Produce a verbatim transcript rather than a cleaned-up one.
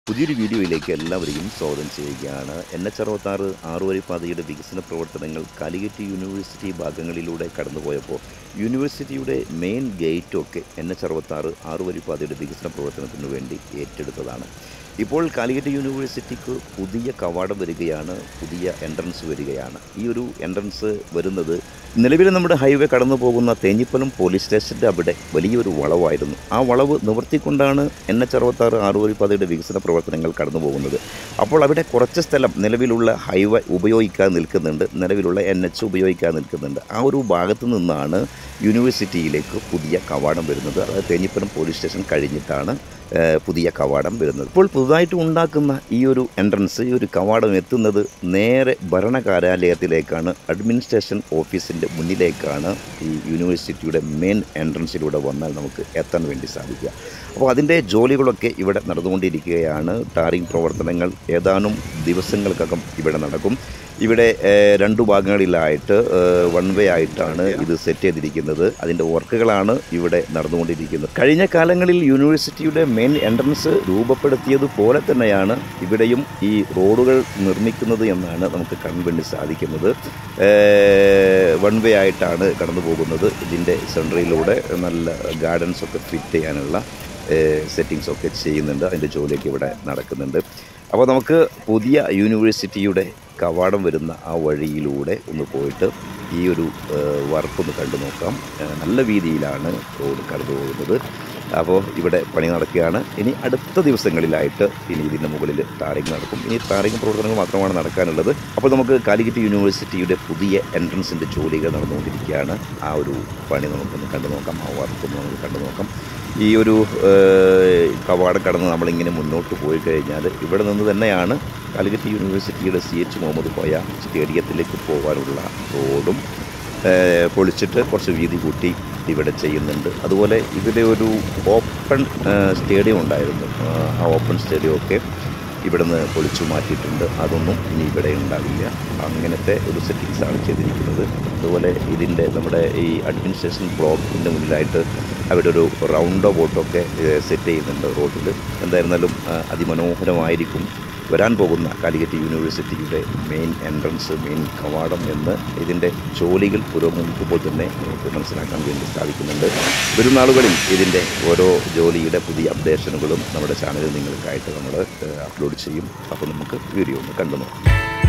പുതിയൊരു വീഡിയോയിലേക്ക് എല്ലാവരെയും സ്വാഗതം ചെയ്യുകയാണ്. എൻ എച്ച് അറുപത്താറ് ആറുവരിപ്പാതയുടെ വികസന പ്രവർത്തനങ്ങൾ കാലിക്കറ്റ് യൂണിവേഴ്സിറ്റി ഭാഗങ്ങളിലൂടെ കടന്നുപോയപ്പോൾ യൂണിവേഴ്സിറ്റിയുടെ മെയിൻ ഗേറ്റൊക്കെ എൻ എച്ച് അറുപത്താറ് ആറുവരിപ്പാതയുടെ വികസന പ്രവർത്തനത്തിന് വേണ്ടി ഏറ്റെടുത്തതാണ്. ഇപ്പോൾ കാലിക്കറ്റ് യൂണിവേഴ്സിറ്റിക്ക് പുതിയ കവാടം വരികയാണ്, പുതിയ എൻട്രൻസ് വരികയാണ്. ഈ ഒരു എൻട്രൻസ് വരുന്നത് നിലവിൽ നമ്മുടെ ഹൈവേ കടന്നു പോകുന്ന തേഞ്ഞിപ്പലം പോലീസ് സ്റ്റേഷൻ്റെ അവിടെ വലിയൊരു വളവായിരുന്നു. ആ വളവ് നിവർത്തിക്കൊണ്ടാണ് എൻ എച്ച് അറുപത്താറ് ആറുവരിപ്പാതയുടെ വികസന പ്രവർത്തനങ്ങൾ കടന്നു പോകുന്നത്. അപ്പോൾ അവിടെ കുറച്ച് സ്ഥലം നിലവിലുള്ള ഹൈവേ ഉപയോഗിക്കാൻ നിൽക്കുന്നുണ്ട്, നിലവിലുള്ള എൻ എച്ച് ഉപയോഗിക്കാൻ നിൽക്കുന്നുണ്ട്. ആ ഒരു ഭാഗത്തു നിന്നാണ് യൂണിവേഴ്സിറ്റിയിലേക്ക് പുതിയ കവാടം വരുന്നത്. അതായത് തേഞ്ഞിപ്പലം പോലീസ് സ്റ്റേഷൻ കഴിഞ്ഞിട്ടാണ് പുതിയ കവാടം വരുന്നത്. ഇപ്പോൾ പുതുതായിട്ട് ഉണ്ടാക്കുന്ന ഈ ഒരു എൻട്രൻസ്, ഈ ഒരു കവാടം എത്തുന്നത് നേരെ ഭരണ കാര്യാലയത്തിലേക്കാണ്, അഡ്മിനിസ്ട്രേഷൻ ഓഫീസിൻ്റെ മുന്നിലേക്കാണ്. ഈ യൂണിവേഴ്സിറ്റിയുടെ മെയിൻ എൻട്രൻസിലൂടെ വന്നാൽ നമുക്ക് എത്താൻ വേണ്ടി സാധിക്കുക. അപ്പോൾ അതിൻ്റെ ജോലികളൊക്കെ ഇവിടെ നടന്നുകൊണ്ടിരിക്കുകയാണ്. ടാറിംഗ് പ്രവർത്തനങ്ങൾ ഏതാനും ദിവസങ്ങൾക്കകം ഇവിടെ നടക്കും. ഇവിടെ രണ്ടു ഭാഗങ്ങളിലായിട്ട് വൺ വേ ആയിട്ടാണ് ഇത് സെറ്റ് ചെയ്തിരിക്കുന്നത്. അതിൻ്റെ വർക്കുകളാണ് ഇവിടെ നടന്നുകൊണ്ടിരിക്കുന്നത്. കഴിഞ്ഞ കാലങ്ങളിൽ യൂണിവേഴ്സിറ്റിയുടെ മെയിൻ എൻട്രൻസ് രൂപപ്പെടുത്തിയതുപോലെ തന്നെയാണ് ഇവിടെയും ഈ റോഡുകൾ നിർമ്മിക്കുന്നത് എന്നാണ് നമുക്ക് കാണാൻ വേണ്ടി സാധിക്കുന്നത്. വൺ വേ ആയിട്ടാണ് കടന്നു പോകുന്നത്. ഇതിൻ്റെ സെൻട്രയിലൂടെ നല്ല ഗാർഡൻസൊക്കെ ഫിറ്റ് ചെയ്യാനുള്ള സെറ്റിങ്സൊക്കെ ചെയ്യുന്നുണ്ട്. അതിൻ്റെ ജോലിയൊക്കെ ഇവിടെ നടക്കുന്നുണ്ട്. അപ്പോൾ നമുക്ക് പുതിയ യൂണിവേഴ്സിറ്റിയുടെ കവാടം വരുന്ന ആ വഴിയിലൂടെ ഒന്ന് പോയിട്ട് ഈ ഒരു വർക്കൊന്ന് കണ്ടു നോക്കാം. നല്ല രീതിയിലാണ് റോഡ് കടന്നു പോകുന്നത്. അപ്പോൾ ഇവിടെ പണി നടക്കുകയാണ്. ഇനി അടുത്ത ദിവസങ്ങളിലായിട്ട് ഇനി ഇതിൻ്റെ മുകളിൽ ടാറിംഗ് നടക്കും. ഇനി ടാറിംഗ് പ്രവർത്തനങ്ങൾ മാത്രമാണ് നടക്കാനുള്ളത്. അപ്പോൾ നമുക്ക് കാലിക്കറ്റ് യൂണിവേഴ്സിറ്റിയുടെ പുതിയ എൻട്രൻസിൻ്റെ ജോലികൾ നടന്നുകൊണ്ടിരിക്കുകയാണ്. ആ ഒരു പണി നമുക്കൊന്ന് കണ്ടു നോക്കാം, ആ വർക്കൊന്ന് നമുക്ക് കണ്ടു നോക്കാം. ഈ ഒരു കവാടം കടന്ന് നമ്മളിങ്ങനെ മുന്നോട്ട് പോയി കഴിഞ്ഞാൽ ഇവിടെ നിന്ന് തന്നെയാണ് കാലിക്കറ്റ് യൂണിവേഴ്സിറ്റിയുടെ സി എച്ച് മുഹമ്മദ് കോയ സ്റ്റേഡിയത്തിലേക്ക് പോകാനുള്ള റോഡും പൊളിച്ചിട്ട് കുറച്ച് വീതി കൂട്ടി ഇവിടെ ചെയ്യുന്നുണ്ട്. അതുപോലെ ഇവിടെ ഒരു ഓപ്പൺ സ്റ്റേഡിയം ഉണ്ടായിരുന്നു. ആ ഓപ്പൺ സ്റ്റേഡിയമൊക്കെ ഇവിടെ നിന്ന് പൊളിച്ചു മാറ്റിയിട്ടുണ്ട്. അതൊന്നും ഇനി ഇവിടെ ഉണ്ടാവില്ല. അങ്ങനത്തെ ഒരു സെറ്റിങ്സാണ് ചെയ്തിരിക്കുന്നത്. അതുപോലെ ഇതിൻ്റെ നമ്മുടെ ഈ അഡ്മിനിസ്ട്രേഷൻ ബ്ലോക്കിൻ്റെ മുന്നിലായിട്ട് അവിടെ ഒരു റൗണ്ട് ബോട്ടൊക്കെ സെറ്റ് ചെയ്യുന്നുണ്ട് റോഡിൽ. എന്തായിരുന്നാലും അതിമനോഹരമായിരിക്കും വരാൻ പോകുന്ന കാലിക്കറ്റ് യൂണിവേഴ്സിറ്റിയുടെ മെയിൻ എൻട്രൻസ്, മെയിൻ കവാടം എന്ന് ഇതിൻ്റെ ജോലികൾ പുരോഗമിക്കുമ്പോൾ തന്നെ നമുക്ക് മനസ്സിലാക്കാൻ വേണ്ടി സാധിക്കുന്നുണ്ട്. വരും നാളുകളിൽ ഇതിൻ്റെ ഓരോ ജോലിയുടെ പുതിയ അപ്ഡേഷനുകളും നമ്മുടെ ചാനലിൽ നിങ്ങൾക്കായിട്ട് നമ്മൾ അപ്ലോഡ് ചെയ്യും. അപ്പോൾ നമുക്ക് വീഡിയോ ഒന്ന് കണ്ടു നോക്കാം.